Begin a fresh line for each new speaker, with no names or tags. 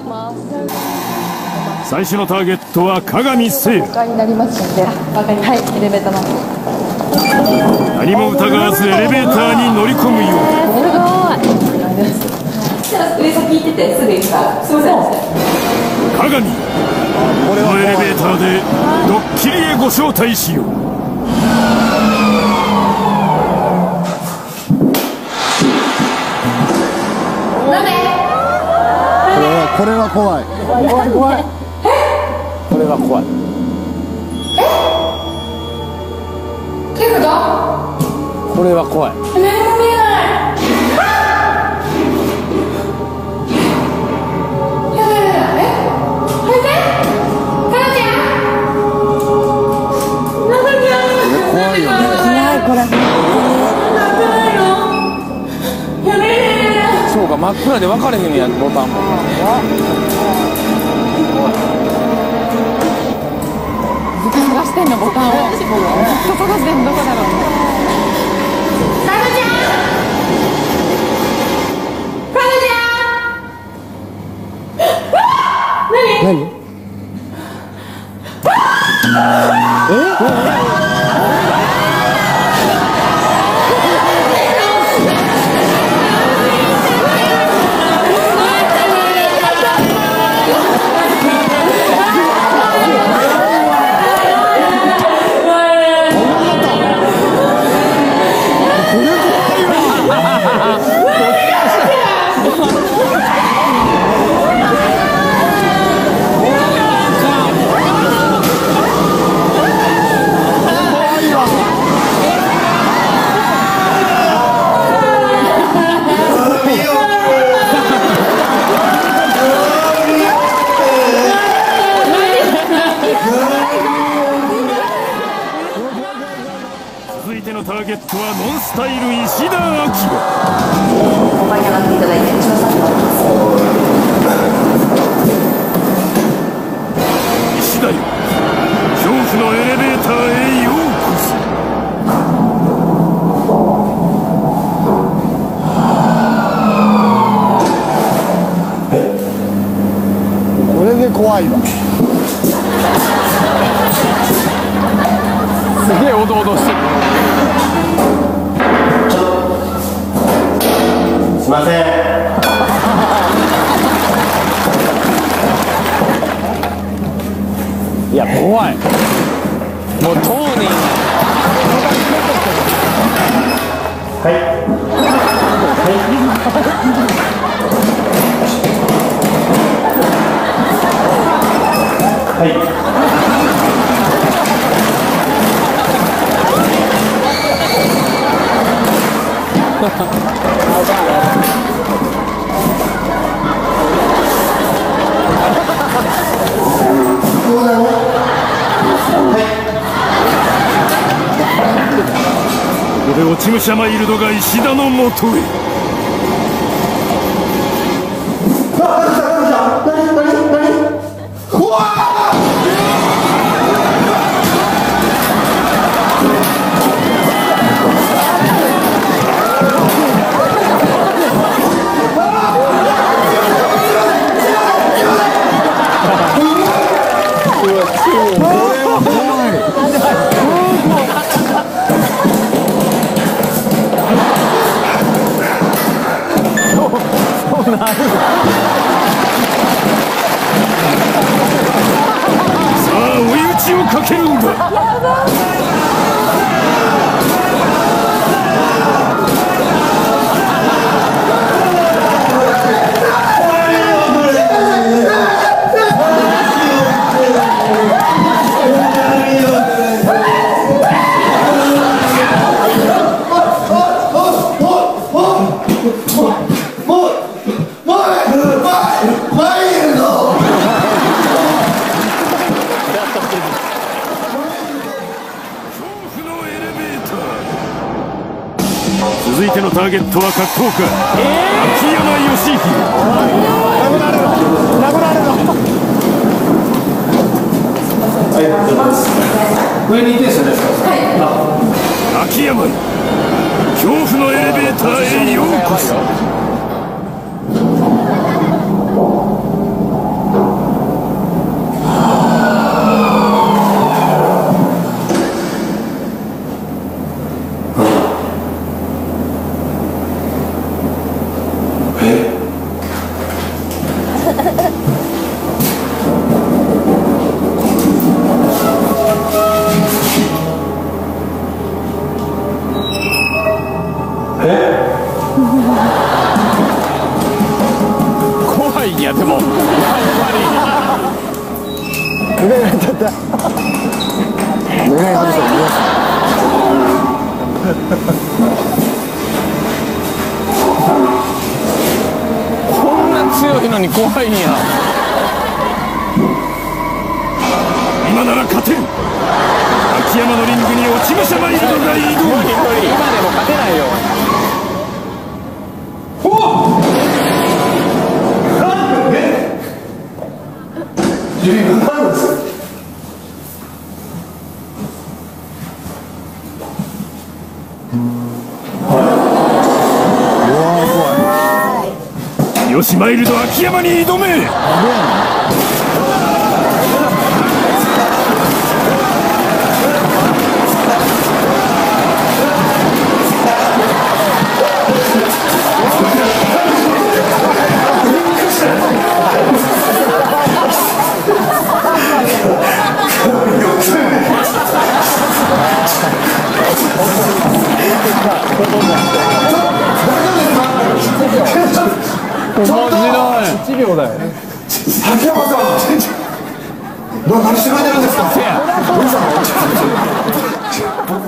ます。
最初のターゲットは加賀見聖也。
になりますので、はい、エレベーターの。
何も疑わずエレベーターに乗り込むようだ。
すごい。上先行っててすぐ行くから。すみません。
加賀見、このエレベーターでドッキリへご招待しよう。
これは怖い。怖い。これは怖い。これは怖い。
何も見えない。
怖いよね。
これ。
そうか、真っ暗で分かれへんやん、ボタンも。
ずっと探してんの、ボタンを。ずっと探してんの、どこだろう。カヌちゃん。
何？
続いてのターゲットはノンスタイル石田明。
お前に上がっていただいて、千葉さんになります。
石田よ、恐怖のエレベーターへようこそ。
これで怖いわ。すげえおどおどしてる。
すいません。
いや、怖い。もう当人。
はい。はい。
ここで落ち武者マイルドが石田のもとへ。さあ追い打ちをかけるんだ。続いてのターゲットは格闘家、秋山義弘。
殴られろ。
はい、どうぞ。上にいてですね。
秋山よ、恐怖のエレベーターへようこそ。
やでもやっぱ
眼鏡やっちゃった。眼鏡外したら見ます。
りこんな強いのに怖いんや。
今なら勝てる。秋山のリングに落ち武者マイルドが挑む。
今でも勝てないよ。
よしマイルド秋山に挑め。
面白い。
1秒だよ。
秋山さん、何してくれてるんですか。
せや。